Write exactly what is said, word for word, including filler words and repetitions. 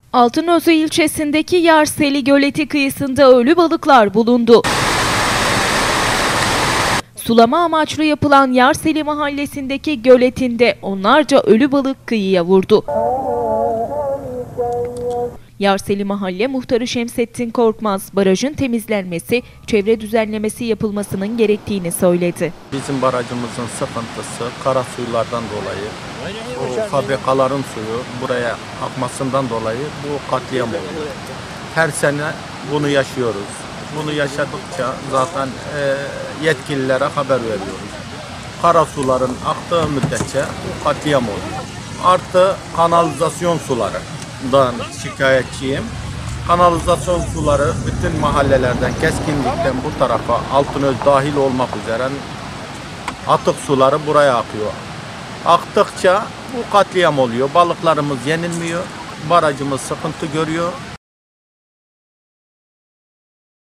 Altınözü ilçesindeki Yarseli Göleti kıyısında ölü balıklar bulundu. Sulama amaçlı yapılan Yarseli mahallesindeki göletinde onlarca ölü balık kıyıya vurdu. Yarseli Mahalle Muhtarı Şemsettin Korkmaz, barajın temizlenmesi, çevre düzenlemesi yapılmasının gerektiğini söyledi. Bizim barajımızın sıkıntısı kara suylardan dolayı, o fabrikaların suyu buraya akmasından dolayı bu katliam oluyor. Her sene bunu yaşıyoruz. Bunu yaşadıkça zaten e, yetkililere haber veriyoruz. Kara suların aktığı müddetçe bu katliam oluyor. Artı kanalizasyon sularından şikayetçiyim. Kanalizasyon suları bütün mahallelerden, Keskinlik'ten bu tarafa, Altınöz dahil olmak üzere atık suları buraya akıyor. Aktıkça bu katliam oluyor. Balıklarımız yenilmiyor. Barajımız sıkıntı görüyor.